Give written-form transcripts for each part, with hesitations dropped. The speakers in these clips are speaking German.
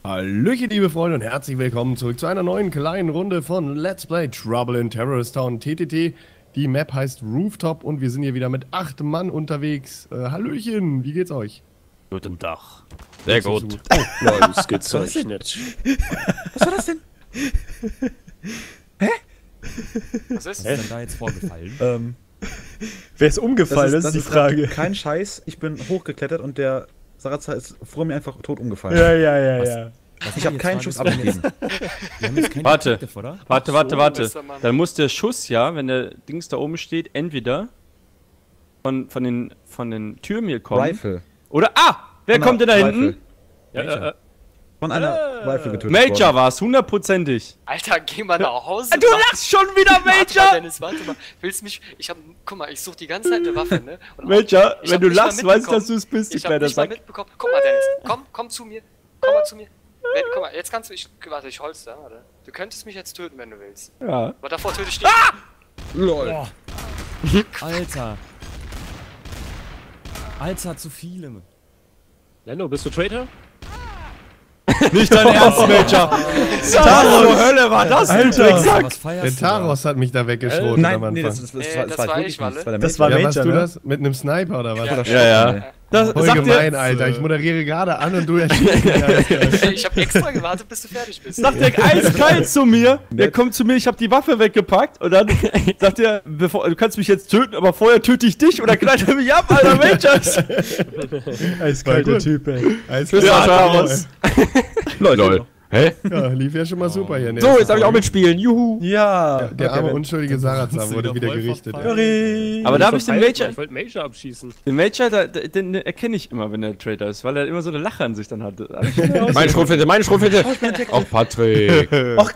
Hallöchen, liebe Freunde, und herzlich willkommen zurück zu einer neuen kleinen Runde von Let's Play Trouble in Terrorist Town TTT. Die Map heißt Rooftop und wir sind hier wieder mit 8 Mann unterwegs. Hallöchen, wie geht's euch? Guten Tag. Sehr gut. Oh, nein, gezeichnet. Was war das denn? Hä? Was ist denn da jetzt vorgefallen? Wer ist umgefallen? Das ist die Frage. Kein Scheiß, ich bin hochgeklettert und der Sarazar ist vor mir einfach tot umgefallen. Ja. Ich habe keinen Schuss abgegeben. Warte. Dann muss der Schuss ja, wenn der Dings da oben steht, entweder von den Türen hier kommen. Rifle. Oder, wer kommt denn da hinten? Von einer Rifle getötet Major worden. war's, hundertprozentig. Alter, geh mal nach Hause. Du lachst schon wieder, Major! Dennis, warte mal. Willst mich. Guck mal, ich such die ganze Zeit eine Waffe, ne? Und Major, ich wenn hab du nicht mal lachst, weißt du, mitbekommen. dass du es bist, Ich ich werde hab nicht mal sagen. mitbekommen. Guck mal, Dennis. Komm zu mir. Komm mal zu mir. Guck mal, jetzt kannst du. Warte, ich hol's da, warte. Du könntest mich jetzt töten, wenn du willst. Ja. Aber davor töte ich dich. LOL. Alter, zu viele. Lando, bist du Traitor? Nicht dein Ernst, Major! Was zur Hölle war das denn? Alter. Was feierst Der du da? Taros hat mich da weggeschrotet am Nein, Anfang. nee, das war war wirklich ich, Walle. nicht. Der Das war Major. Ja, warst Major, du ne? das? Mit einem Sniper oder was? Ja. Das Voll sagt gemein, dir, Alter. Ich moderiere gerade an und du erschießt mich. Ich hab extra gewartet, bis du fertig bist. sagt der eiskalt zu mir, der kommt zu mir, ich hab die Waffe weggepackt und dann sagt er, du kannst mich jetzt töten, aber vorher töte ich dich oder knallt er mich ab, Alter, Majors! Eiskalter Typ, ey. Alles Ja, klar. Taros. Lol. Hä? Ja, lief ja schon mal super hier. So, jetzt darf ich auch mitspielen. Juhu. Ja. Der arme, unschuldige Sarazar wurde wieder gerichtet. Curry. Aber da hab ich den Major, Ich wollte Major abschießen. den erkenne ich immer, wenn er Traitor ist, weil er immer so eine Lache an sich dann hat. Meine Schrotflinte, meine Schrotflinte. Auch Patrick. Och.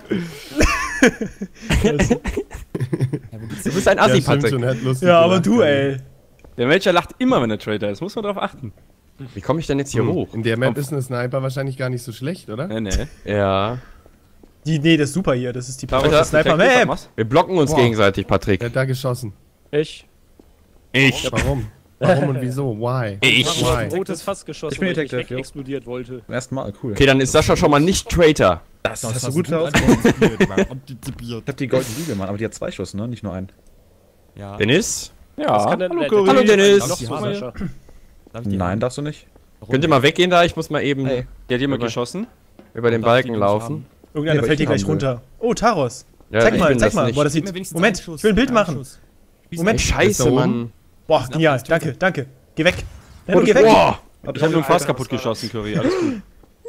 Du bist ein Ja, Assi, stimmt Patrick. schon, hat lustig Ja, aber gelacht, du, ja. ey. Der Major lacht immer, wenn er Traitor ist, muss man darauf achten. Wie komme ich denn jetzt hier hoch? In der Map ist ein Sniper wahrscheinlich gar nicht so schlecht, oder? Nee. Ja. Nee, das ist super hier. Das ist die Power Alter, Sniper Detective, Map. was? Wir blocken uns Boah. gegenseitig, Patrick. Wer hat da geschossen? Ich. Warum? Warum und wieso? Why? Ich. Ich hab Why? ein rotes Fass geschossen, Ich bin weil Detective, ich jo. explodiert wollte. Zum ersten Mal, cool. Okay, dann ist Sascha schon mal nicht Traitor. Das hast du gut antizipiert. Ich hab die goldene Siegel, Mann, aber die hat 2 Schuss, ne? Nicht nur einen. Ja. Dennis? Ja, Kann der- hallo der- Curry. Hallo, Dennis. Noch so, Sascha. Darf ich die Nein, haben? darfst du nicht. Warum? Könnt ihr mal weggehen da? Ich muss mal eben Der hat jemand Über- geschossen. über den Darf ich die Balken nicht laufen. haben? Irgendeiner Nee, aber fällt hier ich gleich haben runter. Oh, Taros. Ja, Zeig ich mal, bin zeig das mal. nicht. Boah, das Gib mir sieht... wenigstens Moment, einen Schuss. ich will ein Bild Einen machen. Schuss. Moment. Scheiße, da Mann. Boah, genial. Danke. Geh weg. Lando, geh weg. Boah! Ich hab nur ein Fass kaputt geschossen, Curry, alles gut.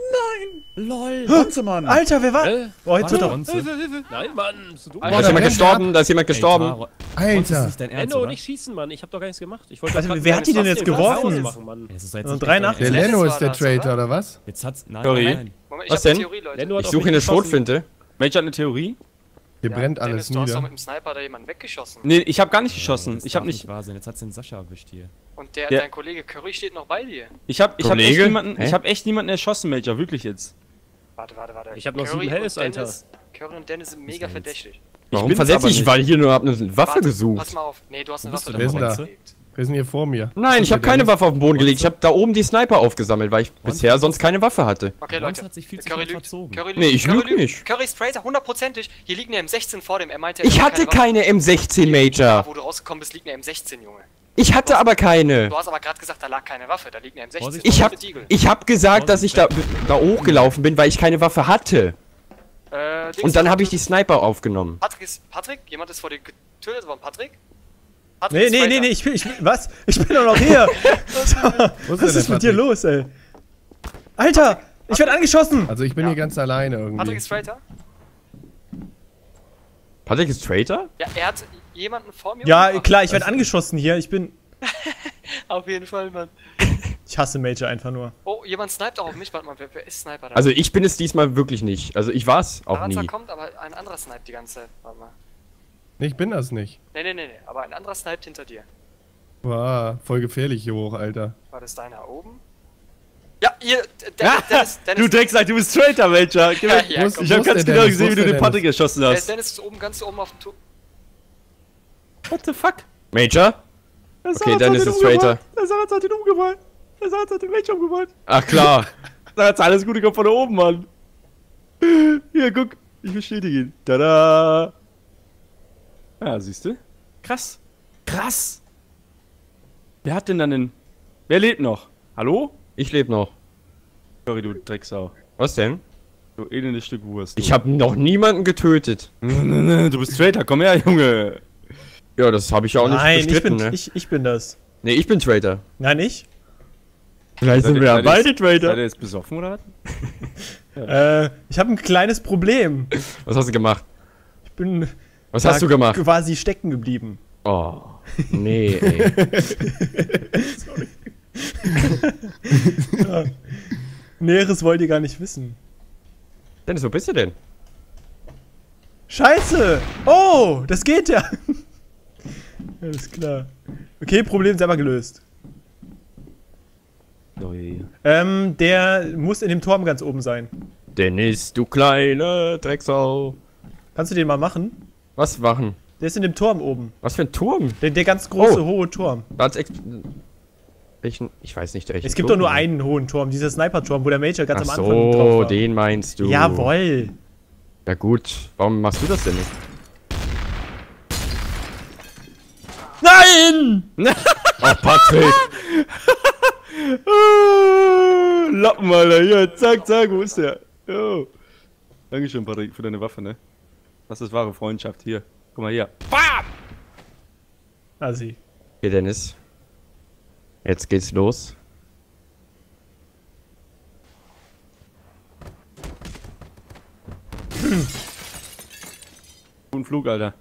LOL. Bonze, Mann! Alter, wer war... Boah, jetzt wird er... Nein, Mann, bist du dumm? Da ist Boah, jemand rennt gestorben, da ist jemand gestorben. Alter! Nicht dein Ernst, Lando, oder? nicht schießen, Mann. Ich hab doch gar nichts gemacht. Ich wollte Also, doch grad wer hat die denn Fass jetzt hier gerade geworfen? Pause machen, Mann. Das ist jetzt Und nicht 3 dein nach- Der Ernst. Dennis Leno war ist der das, Traitor, oder? oder was? Jetzt hat's... Nein, Curry. nein. Moment, Was ich hab denn? eine Theorie, Leute. Lando hat Ich auf suche mich eine geschossen. Schrotflinte. Major hat eine Theorie? Hier brennt Dennis, alles du hast doch nieder. mit dem Sniper da jemanden weggeschossen. Nee, ich hab gar nicht geschossen. Das Ich hab darf nicht. wahr sein. Jetzt hat's den Sascha erwischt hier. Und Ja. dein Kollege Curry steht noch bei dir. Ich hab echt Kollege? niemanden. Hä? Ich hab echt niemanden erschossen, Major, wirklich jetzt. Warte. Ich hab noch Curry 7 Hells, und Alter. Dennis- Curry und Dennis sind mega verdächtig. Warum bin's versetze aber ich? nicht. Weil ich hier nur hab eine Waffe Warte, gesucht. Pass mal auf. Nee, du hast eine Wo bist Waffe du denn? Wer ist denn da? gelegt. Wir sind hier vor mir. Nein, ich habe keine Waffe auf den Boden gelegt. Ich habe da oben die Sniper aufgesammelt, weil ich bisher sonst keine Waffe hatte. Okay, Ronz Leute. hat sich viel zu Curry schnell lügt. verzogen. Curry lügt. Nee, ich Curry lüg lügt. nicht. Curry ist Traitor, hundertprozentig. Hier liegt eine M16 vor dem. Er meinte, er Ich hat hatte keine keine M16 Waffe. Major. Wo du rausgekommen bist, liegt eine M16, Junge. Ich hatte aber keine. Du hast aber gerade gesagt, da lag keine Waffe. Da liegt eine M16. Vorsicht, Ich hab, mit Eagle. ich hab gesagt, dass ich da hochgelaufen bin, weil ich keine Waffe hatte. Dings, Und dann habe ich die Sniper aufgenommen. Patrick? Jemand ist vor dir getötet worden. Patrick? Nee, ist Traitor. ich bin... Was? Ich bin doch noch hier. Wo Was ist mit dir los, ey? Alter, ich werde angeschossen. Also ich bin hier ganz alleine irgendwie. Patrick ist Traitor? Patrick ist Traitor? Ja, er hat jemanden vor mir Ja, umgebracht. klar, ich werde angeschossen hier. Ich bin... Auf jeden Fall, Mann. Ich hasse Major einfach nur. Oh, jemand sniped auch auf mich. Warte mal, wer ist Sniper da? Also ich bin es diesmal wirklich nicht. Also ich war's auch Sarazar nie. kommt, aber ein anderer sniped die ganze Zeit. Warte mal. Nee, ich bin das nicht. Nee, aber ein anderer sniped hinter dir. Boah, voll gefährlich hier hoch, Alter. War das deiner oben? Ja, hier, Dennis, Du Drecksack, du bist Traitor, Major. Geh weg. Ja, komm. Ich hab Wo ist ganz der genau Dennis? gesehen, Wo wie ist du der den Patrick erschossen hast. Dennis ist oben, ganz oben auf dem Turm. What the fuck? Major? Okay, dann ist es Traitor. Der Sarazar hat ihn umgebracht. Der Sarazar hat den Major umgebracht. Ach klar. Da hat's alles Gute kommt von da oben, Mann. Hier, guck. Ich bestätige ihn. Tada! Ja, siehst du? Krass. Krass! Wer hat denn dann den... Wer lebt noch? Hallo? Ich lebe noch. Sorry, du Drecksau. Was denn? Du elendes Stück Wurst. Du. Ich habe noch niemanden getötet. Du bist Traitor, komm her, Junge. Ja, das habe ich ja auch Nein, nicht bestritten, ne? ich bin das. Nee, ich bin Traitor. Nein, ich? Vielleicht sind wir ja beide Traitor. Seid ihr jetzt besoffen, oder was? Ich habe ein kleines Problem. Was hast du gemacht? Ich bin Was hast du gemacht? quasi stecken geblieben. Oh, nee, ey. Ja. Näheres wollt ihr gar nicht wissen. Dennis, wo bist du denn? Scheiße! Oh, das geht ja. Alles klar. Okay, Problem selber gelöst. Der muss in dem Turm ganz oben sein. Dennis, du kleine Drecksau. Kannst du den mal machen? Was machen? Der ist in dem Turm oben. Was für ein Turm? Der ganz große, hohe Turm. Welchen? Ich weiß nicht, welchen Es gibt Turm doch nur du- einen hohen Turm, dieser Sniper-Turm, wo der Major ganz Ach am Anfang drauf so, war. den meinst du. Jawoll. Ja gut, warum machst du das denn nicht? Nein! Oh, Patrick! Lappen, Alter. Hier, zack, zack, wo ist der? Jo. Dankeschön, Patrick, für deine Waffe, ne? Das ist wahre Freundschaft. Hier. Guck mal hier. Bam! Assi. Hier, Dennis. Jetzt geht's los. Guten Flug, Alter.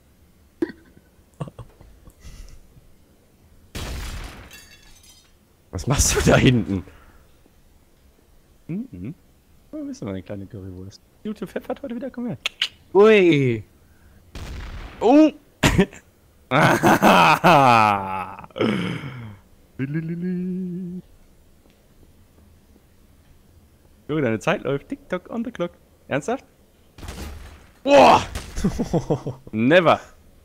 Was machst du da hinten? Mhm. Oh, bist du meine kleine Currywurst. YouTube Pfeffert heute wieder, komm her. Ui. Oh! Junge, deine Zeit läuft. TikTok on the clock. Ernsthaft? Boah! Never.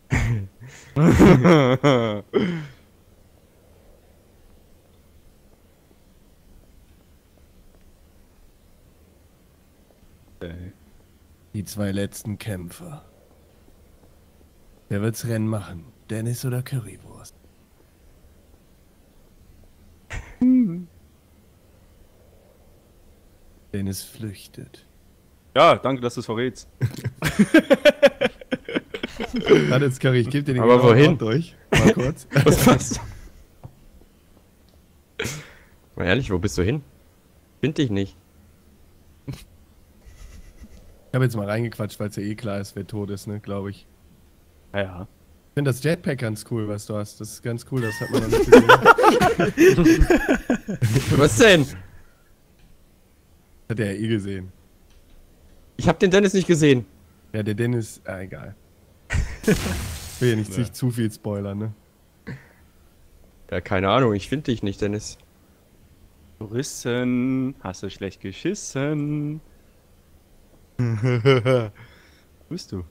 Die zwei letzten Kämpfer. Wer wird's Rennen machen? Dennis oder Currywurst? Dennis flüchtet. Ja, danke, dass du es verrätst. Warte jetzt, Curry, ich geb dir den Aber genauen wohin? Ort durch. Mal kurz. Was machst du? Mal ehrlich, wo bist du hin? Find dich nicht. Ich habe jetzt mal reingequatscht, weil es ja eh klar ist, wer tot ist, ne, glaube ich. Ja. Ich finde das Jetpack ganz cool, was du hast. Das ist ganz cool, das hat man noch nicht gesehen. Was denn? Hat er ja eh gesehen. Ich hab den Dennis nicht gesehen. Ja, der Dennis, egal. Ich will ja nicht zu viel spoilern, ne? Ja, keine Ahnung, ich find dich nicht, Dennis. Touristen, hast du schlecht geschissen? Wo bist du?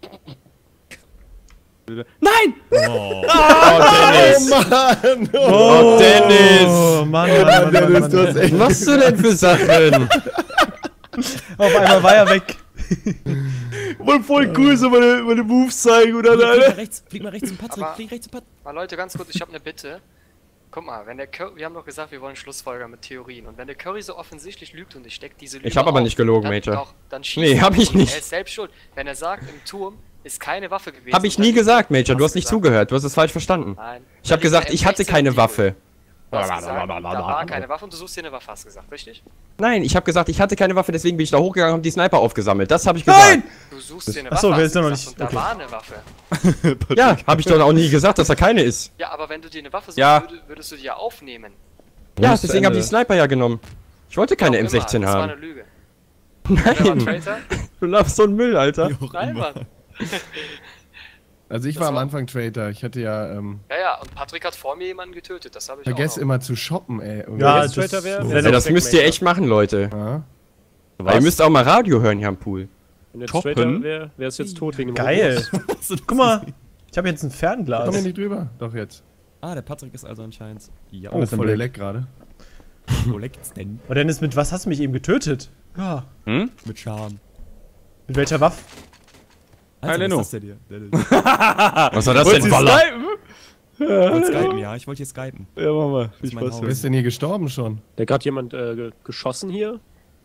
Nein! Oh, Dennis! Mann! Oh, Dennis! Oh, Mann, Dennis, du hast echt... Was machst du denn für Sachen? Auf einmal war er weg. Wollte voll cool so meine Moves zeigen oder Flieg mal rechts zum Patrick, Aber- flieg rechts zum Patrick. Mal Leute, ganz kurz, ich habe eine Bitte. Guck mal, wenn der Curry, wir haben doch gesagt, wir wollen Schlussfolger mit Theorien. Und wenn der Curry so offensichtlich lügt und ich steck diese Lüge Ich hab aber auf, nicht gelogen, dann, Major. Doch, dann schießt Nee, er. hab ich nicht. Er ist selbst schuld. Wenn er sagt, im Turm ist keine Waffe gewesen. Hab ich dann- nie gesagt, Major, du hast nicht gesagt. zugehört, du hast es falsch verstanden. Nein. Ich hab Da gesagt, liegt ich hatte eine keine M16 Waffe. Du hast gesagt, da war keine Waffe und du suchst dir eine Waffe, hast du gesagt, richtig? Nein, ich habe gesagt, ich hatte keine Waffe, deswegen bin ich da hochgegangen und hab die Sniper aufgeachso. Das habe ich gesagt. Nein! Du suchst dir eine Ach so, Waffe, wer hast ist du denn noch gesagt, nicht- und da okay. war eine Waffe. Ja, habe ich doch auch nie gesagt, dass da keine ist. Ja, aber wenn du dir eine Waffe suchst, Ja. würdest du die ja aufnehmen. Ja, deswegen habe ich die Sniper ja genommen. Ich wollte keine Warum immer, M16 Das war haben. eine Lüge. Wer war Nein, Traitor? du laufst so ein Müll, Alter. Nein, Mann. Also ich war am Anfang Traitor. Ich hatte ja, Ja, und Patrick hat vor mir jemanden getötet, das habe ich vergesse auch noch. immer zu shoppen, ey. Ja, Jetzt Traitor wäre- so. wäre Ja, das Jack müsst ihr Major. echt machen, Leute. Ja. Weil ihr müsst auch mal Radio hören hier am Pool. Wenn jetzt Toppen. Traitor wäre, wäre es jetzt tot wegen dem Geil. Robot. Guck mal, ich habe jetzt ein Komm Fernglas. hier nicht drüber. Doch jetzt. Ah, der Patrick ist also anscheinend. Ja. Oh, voll der Leck gerade. Wo leckt's denn? Aber Dennis, mit was hast du mich eben getötet? Ja. Mit Charme. Mit welcher Waffe? Alter, Leno. was ist das denn hier? Was war das denn, Waller? Ich wollte skypen, ja, ich wollte hier skypen. Ja, mach mal. Viel ist mein Spaß. Haus. Wer ist denn hier gestorben schon? Da gerade jemand geschossen hier.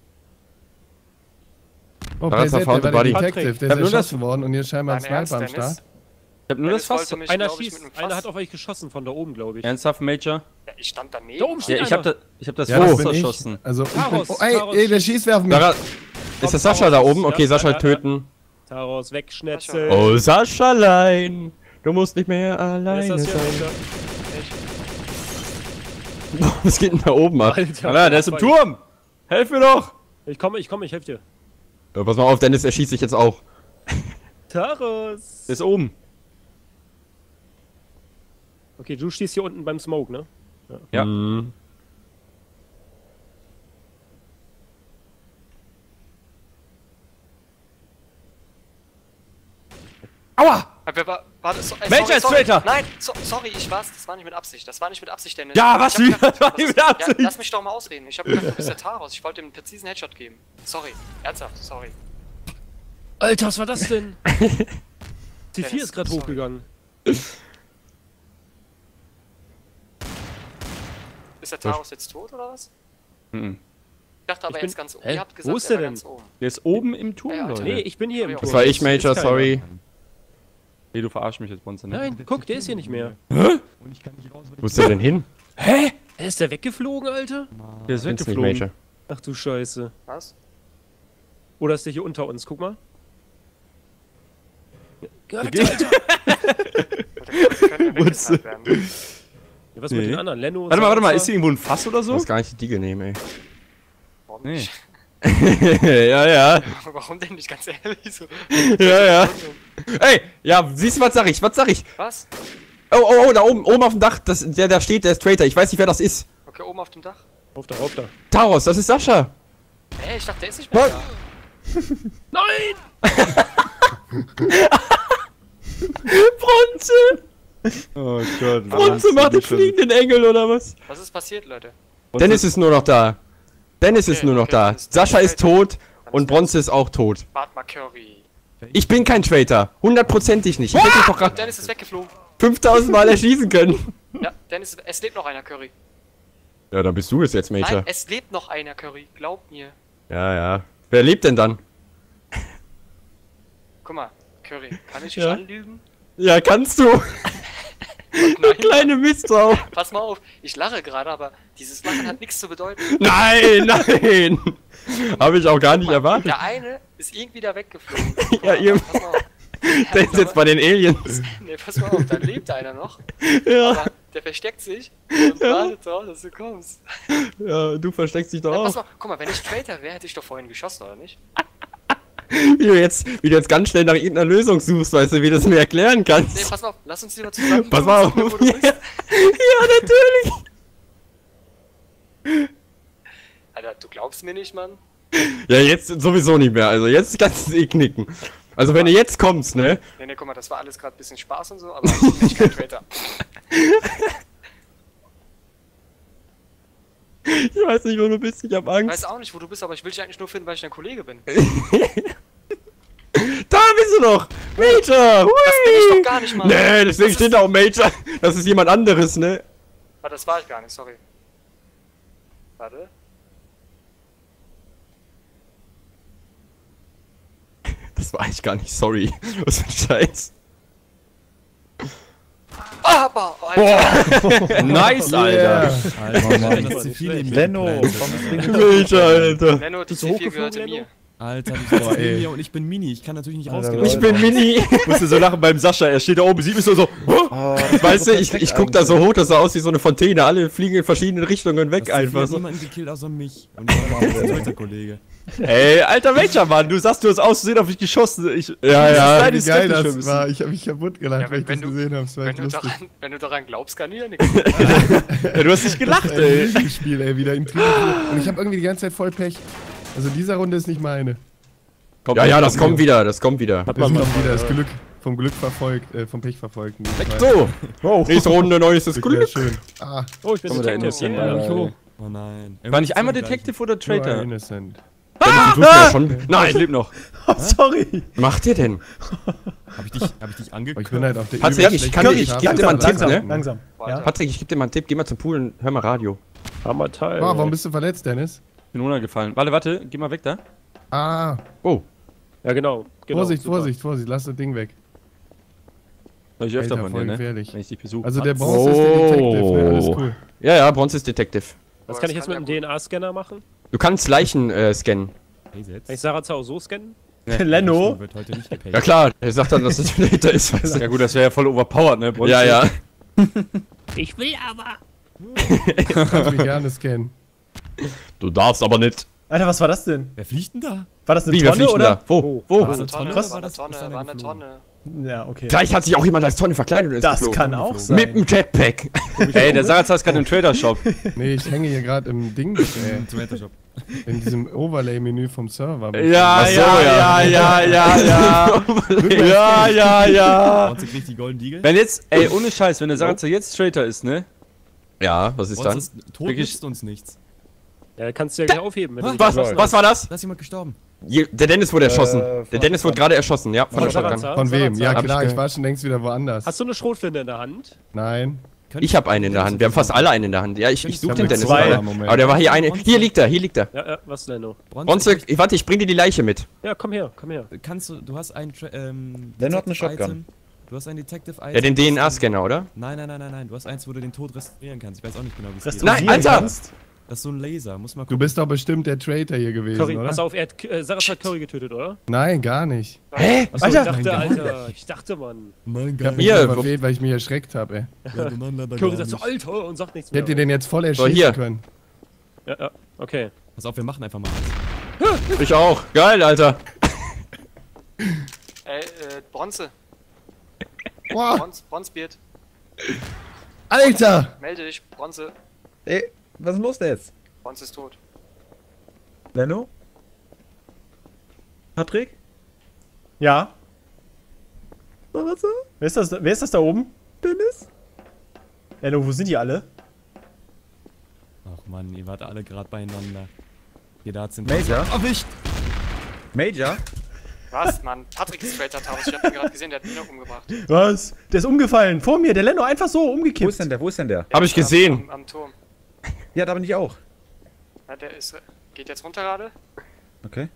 Oh, Da ist Payset, er found der the war der body. Detective, der Ich hab ist nur erschossen worden und hier ist scheinbar ein Dein Ernst, Sniper am Dennis? Start. Ich hab nur das Dennis Fass. wollte mich, Einer glaub ich, schießt, mit einem einer Fass- hat auf euch geschossen von da oben, glaube ich. Ernsthaft, Major? Ja, ich stand daneben. Da oben steht Ja, ich hab das Ja, das Fass bin ich. erschossen. Also, ich bin, Taros, oh, Taros ey, der schießt. schießt wer auf mich. Lara, ist das Sascha da oben? Okay, Ja, Sascha ja. töten. Taros, wegschnetzeln. Oh, Saschalein. Du musst nicht mehr Wer ist alleine das hier, sein. Alter? Was geht denn da oben ab? Alter, der ist im Turm. Helf mir doch. Ich komme, ich helfe dir. Ja, pass mal auf, Dennis, er schießt sich jetzt auch. Taros! Der ist oben. Okay, du stehst hier unten beim Smoke, ne? Ja. Aua! Warte, so, Major ist Traitor! Nein, sorry, ich war's. Das war nicht mit Absicht. Das war nicht mit Absicht, Dennis. Ja, was Ich hab wie? gedacht, Das war nicht mit Absicht. Ja, lass mich doch mal ausreden. Ich hab gedacht, du bist der Taros. Ich wollte ihm einen präzisen Headshot geben. Sorry. Ernsthaft, sorry. Alter, was war das denn? T4 Dennis, ist gerade sorry. hochgegangen. Ist der Taros jetzt tot oder was? Mhm. Ich dachte aber Ich bin- jetzt ganz oben. Hä? Ihr habt gesagt, Wo ist er der war denn? ganz oben. Der ist oben im Turm, Ja, Alter. Leute. Nee, ich bin hier im Das Das Turm. war ich, Ist Major, keiner. sorry. Nee, du verarsch mich jetzt, Bonze, ne? Nein, guck, der ist hier nicht mehr. Wo ist der denn hin? Ist der weggeflogen, Alter? Der ist weggeflogen. weggeflogen. Major. Ach du Scheiße. Was? Oder ist der hier unter uns? Guck mal. Ja, Alter. Wir können weggeknallt werden. Ja, was mit Nee. den anderen? Lenno? Warte mal, Salazar? ist hier irgendwo ein Fass oder Du so? musst gar nicht die Diegel nehmen, ey. Warum Nee. nicht? Ja, ja. Warum denn nicht? Ganz ehrlich. So. Ja, ja. Ey, ja, siehst du, was sag ich? Was sag ich? Was? Oh, da oben auf dem Dach, der da steht, der ist Traitor. Ich weiß nicht, wer das ist. Okay, oben auf dem Dach. Auf da, auf da. Taros, das ist Sascha. Hä, ich dachte, der ist nicht mehr Was? da. Bronze! Oh Gott. Bronze macht den fliegenden Engel, oder was? Was ist passiert, Leute? Dennis ist nur noch da. Dennis ist nur noch okay, da. Dennis ist Sascha ist Traitor. tot und Bronze ist auch tot. Bart Curry. Ich bin kein Traitor. 100%ig nicht. Ich hätte dich doch gerade Dennis ist weggeflogen. 5000 Mal erschießen können. Ja, Dennis, es lebt noch einer, Curry. Ja, dann bist du es jetzt, Major. Nein, es lebt noch einer, Curry. Glaub mir. Ja, ja. Wer lebt denn dann? Guck mal, Curry, kann ich dich Ja. anlügen? Ja, kannst du. Du kleine Mistsau. Pass mal auf, ich lache gerade, aber dieses Lachen hat nichts zu bedeuten. Nein, nein. Habe ich auch gar nicht erwartet. Der eine ist irgendwie da weggeflogen. Ja, ihr- Pass mal auf. Der ist jetzt bei den Aliens. Nee, pass mal auf, da lebt einer noch. Ja, Aber der versteckt sich und wartet drauf, dass du kommst. ja, du versteckst dich doch Ja, pass auch. mal, guck mal, wenn ich Traitor wäre, hätte ich doch vorhin geschossen, oder nicht? Wie du jetzt ganz schnell nach irgendeiner Lösung suchst, weißt du, wie du das mir erklären Nee, kannst. pass mal auf, lass uns lieber zusammen. Pass mal auf. Wo du bist. Ja, natürlich. Alter, du glaubst mir nicht, Mann? Ja, jetzt sowieso nicht mehr. Also jetzt kannst du es eh knicken. Also wenn du jetzt kommst, ne? Nee, guck mal, das war alles gerade ein bisschen Spaß und so, aber ich bin nicht kein Traitor. Ich weiß nicht, wo du bist, ich hab Ich Angst. weiß auch nicht, wo du bist, aber ich will dich eigentlich nur finden, weil ich dein Kollege bin. Da bist du noch! Major! Hui! Das bin ich doch gar nicht mal. Nee, deswegen Das steht ist- da auch Major. Das ist jemand anderes, ne? Ah, das war ich gar nicht, sorry. Warte. Das war ich gar nicht, sorry. Was für ein Scheiß. Aber, Alter! Nice, Alter. Alter, Mann, das ist zu viel in mir. Lenno, geplant. Major, Alter. Lenno, die Bist du C4 hochgeflogen, gehörte Lenno? mir. Alter, du bist neben mir und ich bin Mini. Ich kann natürlich nicht rausgehen. Ich bin Mini. musst du so lachen beim Sascha, er steht da oben, sieht mich so, Weißt du, ich guck da so hoch, das sah aus wie so eine Fontäne. Alle fliegen in verschiedenen Richtungen weg einfach Hat so. niemanden gekillt außer mich. Und ich war ein zweiter Kollege. Ey, alter Major, Mann, du sagst, du hast auszusehen auf mich geschossen. Ich, Ja, ja. Deine Wie geil skeptisch ein das bisschen. war. Ich hab mich kaputt gelacht, Ja, weil ich wenn das du- gesehen hab. Das war echt lustig. Wenn du daran glaubst, kann ich ja nichts. Ja, du hast nicht gelacht, ey. Ein Spiel, ey, wieder Intrigen. Und ich hab irgendwie die ganze Zeit voll Pech. Also diese Runde ist nicht meine. Ja, ja, das kommt wieder, das kommt wieder. Das kommt wieder das Glück. Vom Glück verfolgt, vom Pech verfolgt. So, nächste Runde, neues Glück. Glück. Schön. Ah, Oh, ich bin Komm, der da Detective. in Yeah. das nicht hoch. Oh nein. War nicht einmal Irgendwas zum Detective oder You are Traitor? innocent. Ja, ja schon. Nein, Ich lebe noch. Oh, sorry. macht ihr denn? Gleichen. Hab ich dich Aber angeguckt? ich bin halt auf der Patrick, übelst ich kann schlechten dir- ich Karte. geb dir mal einen Tipp, langsam, ne? langsam. Ja. Patrick, ich geb dir mal einen Tipp, geh mal zum Pool und hör mal Radio. Hammerteil. Oh, warum bist du verletzt, Dennis? Bin runtergefallen. Warte, geh mal weg da. Ah, Oh, Ja, genau. Vorsicht, super. Vorsicht, Vorsicht, lass das Ding weg. Weil ich öfter Alter, von voll dir, ne? gefährlich. Wenn ich dich besuche. Also der Bronze ist der Detective, ne? Alles Oh. cool. ja, ja, Bronze ist Detective. Was kann ich jetzt mit dem DNA-Scanner machen? Du kannst Leichen scannen. Hey, setz. Kann ich Sarah auch so scannen? Lenno. Wird heute nicht gepayt. Ja klar, er sagt dann, dass es Traitor ist. Weißt du? Ja gut, das wäre ja voll overpowered, ne? Bronze. Ja, ja. Ich will aber. Kannst mich gerne scannen. Du darfst aber nicht. Alter, was war das denn? Wer fliegt denn da? War das eine Wie, wer Tonne fliegt denn oder? da? Wo? War Wo? das Eine Tonne, Was? war eine Ist Tonne, einer war eine geflogen? Tonne. Ja, okay. Vielleicht hat sich auch jemand als Tonne verkleidet und ist Das geflogen. kann auch Mit sein. dem Jetpack. Ey, der Sarah ist gerade im Trader-Shop. Nee, ich hänge hier gerade im Ding, Zum Ethershop. in diesem Overlay-Menü vom Server. Ja, Ach so, ja, ja, ja, ja. Ja, ja, ja. Bronze kriegt die Golden Deagle. Wenn jetzt, ey, ohne Scheiß, wenn der Sarah jetzt Traitor ist, ne? Ja, was ist dann? Bronze ist tot, Wirklich? nützt uns nichts. Ja, kannst du ja gleich aufheben. Wenn du Was, dich was war das? Da ist jemand gestorben. Der Dennis wurde erschossen. Der Dennis wurde gerade erschossen, ja, von der Shotgun. Von wem? Ja Hab klar, ich ich war schon längst wieder woanders. Hast du eine Schrotflinte in der Hand? Nein. Ich habe einen in der Hand. Wir haben fast alle einen in der Hand. Ja, ich suche den mit Dennis zwei. gerade. Moment. Aber der war hier eine. Hier liegt er, hier liegt er. Ja, was, Lenno? Bronze, warte, ich bring dir die Leiche mit. Ja, komm her, komm her. Kannst du hast ein Lenno hat eine Detective Shotgun. Item. Du hast ein Detective Item. Ja, den DNA-Scanner, oder? Nein. Du hast eins, wo du den Tod restaurieren kannst. Ich weiß auch nicht genau, wie es geht. Restaurieren Nein, Alter! kannst? Das ist so ein Laser. Muss mal Du gucken. bist doch bestimmt der Traitor hier gewesen, Curry, oder? pass auf, Sarah hat Curry getötet, oder? Nein, gar nicht. Hä? Achso, Alter! ich dachte, Alter, ich dachte, Mann. Mein Ich hab mich Hier, nur verfehlt, weil ich mich erschreckt habe, ey. Curry sagt so, Alter, und sagt nichts Ich mehr. hätte den jetzt voll So, erschießen hier. können. Ja, okay. Pass auf, wir machen einfach mal. Ich auch. Geil, Alter. Ey, Bronze. Boah, Bronzebeard. Alter! Melde dich, Bronze. Ey, was ist los da jetzt? Bronze ist tot. Lenno? Patrick? Ja. Was? Wer ist das da oben? Dennis? Lenno, wo sind die alle? Ach man, ihr wart alle gerade beieinander. Hier, da sind Major? Erwischt! Major? Was, Mann? Patrick ist Traitor, Taurus. Ich hab ihn gerade gesehen, der hat ihn auch umgebracht. Was? Der ist umgefallen. Vor mir. Der Lenno einfach so Wo umgekippt. ist denn der? Wo ist denn der? Hab ich gesehen. Am Turm. Ja, da bin ich auch. Ja, der ist. Geht jetzt runter gerade? Okay.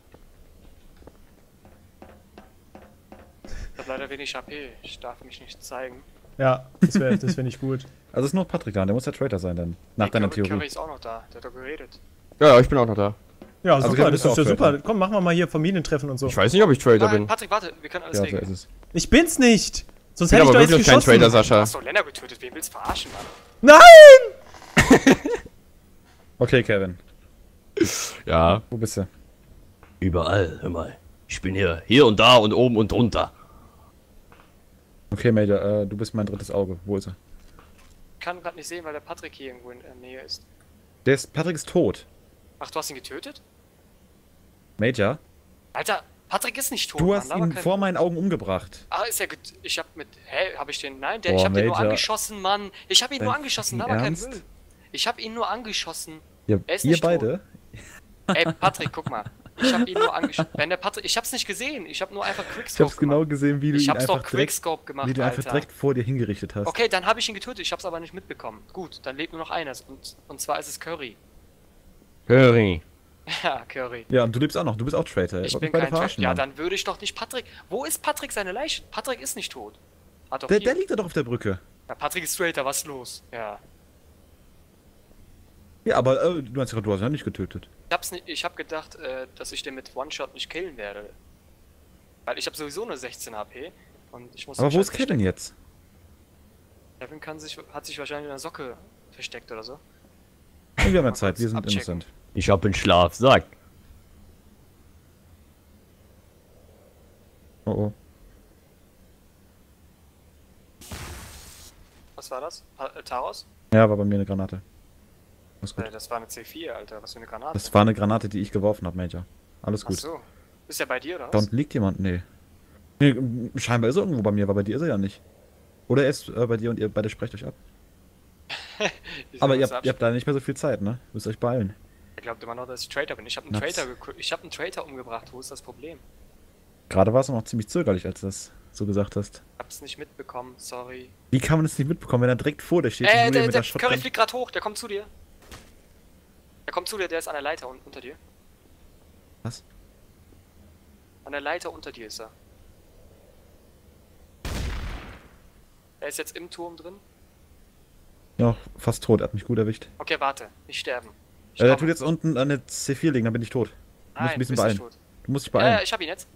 Ich hab leider wenig HP. Ich darf mich nicht zeigen. Ja, das wär nicht gut. Also ist noch Patrick da, der muss der Traitor sein dann. Nach deiner Curry Theorie. ist auch noch da. Der hat doch geredet. Ja, ich bin auch noch da. Ja, Also super, du das bist ist auch ja super. Traitor. Komm, machen wir mal hier Familientreffen und so. Ich weiß nicht, ob ich Traitor Nein, bin. Patrick, warte. Wir können alles Ja, so ist regeln. es. Ich bin's nicht. Sonst Ich bin hätte ich aber doch jetzt wirklich kein geschossen. Traitor, Du Sascha. hast doch Lennart getötet. Wen willst du verarschen, Mann? Nein! Okay, Kevin. Ja. Wo bist du? Überall, hör mal. Ich bin hier und da und oben und drunter. Okay, Major, du bist mein drittes Auge. Wo ist er? Ich kann gerade nicht sehen, weil der Patrick hier irgendwo in der Nähe ist. Patrick ist tot. Ach, du hast ihn getötet? Major, Alter, Patrick ist nicht tot, du Mann. hast da war ihn kein- vor meinen Augen umgebracht. Ah, ist ja gut. Ich hab mit. Hä, hab ich den. Nein, Boah, ich hab den nur Major. angeschossen, Mann. Ich hab ihn nur Dein angeschossen, da fucking war kein Ernst? Müll. Ich hab ihn nur angeschossen. Ja, Er ist ihr nicht beide? Ey, Patrick, guck mal. Ich hab ihn nur angeschossen. Wenn der Patrick. Ich hab's nicht gesehen. Ich hab nur einfach Ich Quickscope hab's genau gesehen, wie du Ich ihn hab's doch einfach direkt, Quickscope gemacht, wie du einfach Alter. direkt vor dir hingerichtet hast. Okay, dann habe ich ihn getötet. Ich hab's aber nicht mitbekommen. Gut, dann lebt nur noch eines. Und zwar ist es Curry. Curry. Ja, Curry. Ja, und du lebst auch noch, du bist auch Traitor. Ich Wollt bin mich beide kein Trash. verarschen, Ja, Mann. dann würde ich doch nicht Patrick. Wo ist Patrick seine Leiche? Patrick ist nicht tot. Hat doch Der hier. liegt da doch auf der Brücke. Ja, Patrick ist straighter, was ist los? Ja. Ja, aber du hast ja nicht getötet. Ich hab gedacht, dass ich den mit One-Shot nicht killen werde. Weil ich habe sowieso nur 16 HP. Und ich muss Aber mich wo halt ist Kevin jetzt? Kevin hat sich wahrscheinlich in der Socke versteckt oder so. Wir haben ja Mal Zeit, kurz wir sind abchecken. innocent. Ich hab einen Schlafsack. Oh oh. Was war das? Taros? Ja, war bei mir eine Granate. Alles gut. Das war eine C4, Alter. Was für eine Granate. Das war eine Granate, die ich geworfen habe, Major. Alles Ach gut. so. Ist er bei dir oder Da was? unten liegt jemand? Nee. Nee, scheinbar ist er irgendwo bei mir, aber bei dir ist er ja nicht. Oder er ist bei dir und ihr beide sprecht euch ab. Aber ihr habt leider nicht mehr so viel Zeit, ne? Müsst euch beeilen. Er glaubt immer noch, dass ich Traitor bin. Ich habe einen Traitor umgebracht. Wo ist das Problem? Gerade war es noch ziemlich zögerlich, als du das so gesagt hast. Hab's nicht mitbekommen, sorry. Wie kann man das nicht mitbekommen, wenn er direkt vor dir steht? Der Curry fliegt gerade hoch, der kommt zu dir. Der ist an der Leiter unter dir. Was? An der Leiter unter dir ist er. Er ist jetzt im Turm drin. Ja, fast tot, er hat mich gut erwischt. Okay, warte, nicht sterben. Der tut jetzt unten an der C4 liegen, dann bin ich tot. Du musst Nein, ein bisschen du bist nicht beeilen. tot. Du musst dich beeilen. Ich hab ihn jetzt.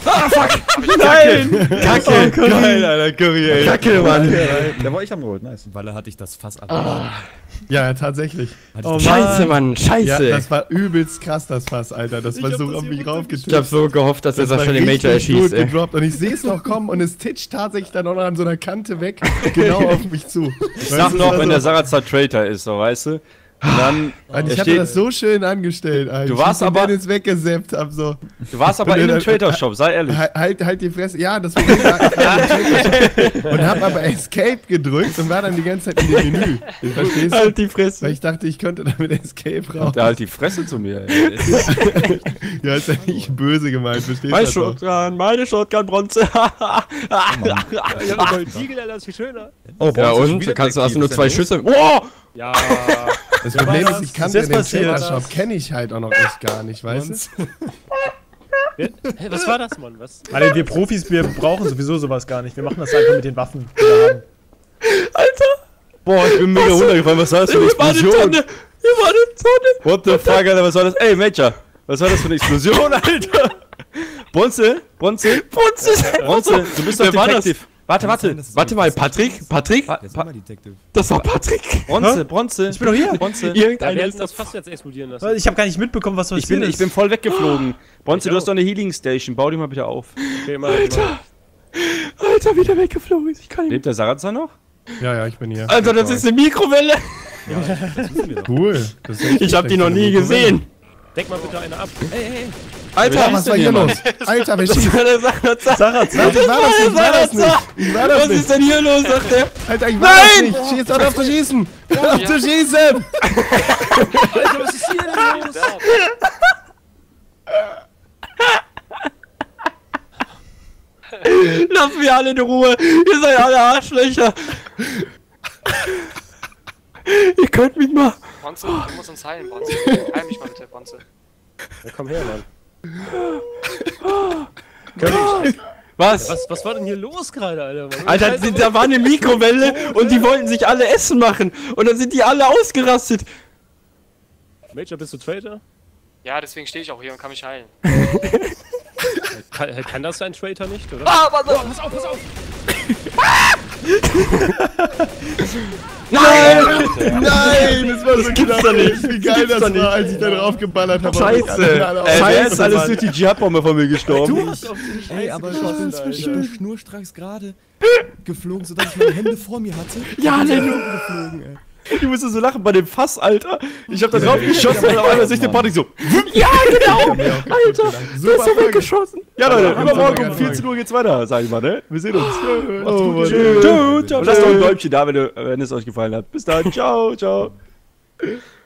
Nein! Kacke! Geil, Alter, Curry, ey. Kacke, Mann. Der war ich am geholt, nice. Weil er hatte ich das Fass ab. Ja, tatsächlich. Scheiße, Mann, scheiße. Ja, das war übelst krass, das Fass, Alter. Das war so auf mich raufgetippt. Ich hab so gehofft, dass er war das schon den Major richtig erschießt, gut ey. gedroppt. Und ich sehe es noch kommen und es titscht tatsächlich dann auch noch an so einer Kante weg, genau auf mich zu. Ich sag noch, wenn der Sarazar Traitor ist, so, weißt du? Und dann. Und ich hatte das so schön angestellt, Alter. Du warst aber. Dennis weggesappt hab, so. Du warst aber in einem Traitor-Shop, sei ehrlich. Halt die Fresse. Ja, das war ich und hab aber Escape gedrückt und war dann die ganze Zeit in dem Menü. Verstehst du? Halt die Fresse. Weil ich dachte, ich könnte damit Escape raus. Der halt die Fresse zu mir, ey. Ja, ist ja nicht böse gemeint, verstehst du? Mein das doch? Shotgun, meine Shotgun-Bronze. Ja, aber Siegel, Alter, ist viel schöner. Oh, Ja, und? Hast du nur 2 Schüsse. Oh! Ja. Das Problem ist, ich kannte jetzt den passiert? Trader-Shop, kenne ich halt auch noch echt gar nicht, weißt du? Hä, was war das, Mann? Was? Alter, wir Profis, wir brauchen sowieso sowas gar nicht. Wir machen das einfach mit den Waffen, die wir haben. Alter! Boah, ich bin mega runtergefallen, was war das für eine Hier war eine Explosion? Tonne! Hier war eine Tonne! What the fuck, Alter, was war das? Ey, Major, was war das für eine Explosion, Alter? Bronze, Bronze, du bist doch Wer war das? Detektiv. Warte mal, Patrick? Der ist immer Detective. Das war Patrick! Bronze. Ich bin doch hier. Bronze. Ja, wir Irgendeiner hätten ist das das fast jetzt explodieren lassen. Ich habe gar nicht mitbekommen, was passiert ist. Ich bin voll weggeflogen. Bronze, Ich du hast auch. doch eine Healing Station. Bau die mal bitte auf. Okay, mal. Alter, wieder weggeflogen ist. Ich kann nicht. Lebt der Sarazar noch? Ja, ich bin hier. Alter, das ist eine Mikrowelle! Cool. Das ist echt Ich hab die noch nie cool. gesehen! Deck mal bitte einer ab. Alter, Was war hier los? Alter, wer schießt? Der Sarazar! Ich war das nicht. Ich war das Was nicht. ist denn hier los, sagt er? Alter, ich war das nicht. Schieß doch auf zu schießen. Hör auf zu schießen. Alter, was ist hier denn los? Lasst mich alle in Ruhe! Ihr seid alle Arschlöcher! Ihr könnt mich mal! Bonze, du musst uns heilen, Bonze. Heil mich mal bitte, Bonze. Ja, komm her, Mann. Was? Was war denn hier los gerade, Alter? Mann? Alter, da war eine Mikrowelle und die wollten sich alle Essen machen und dann sind die alle ausgerastet. Major, bist du Traitor? Ja, deswegen stehe ich auch hier und kann mich heilen. Kann das ein Traitor nicht, oder? Ah, pass auf! Nein! Nein, das war so gibt's doch nicht. Wie geil das doch nicht. war, als ich da drauf geballert habe. Scheiße. Wer ist alles durch die Jihad-Bombe von mir gestorben? Du hast auf die Ey, aber ich bin schnurstracks gerade geflogen, sodass ich meine Hände vor mir hatte. Ja, Ich bin Lenno. unten geflogen, ey. Ich musste so lachen bei dem Fass, Alter. Ich hab da drauf geschossen und auf einmal sehe ich den Patrick so. Ja, genau! Alter, der ist so weggeschossen. Ja, Leute, Hammer, übermorgen hammer, um 14 Uhr geht's weiter, sag ich mal, ne? Wir sehen uns. Oh, Tschüss. Und lasst doch ein Däumchen da, wenn es euch gefallen hat. Bis dann. Ciao, ciao.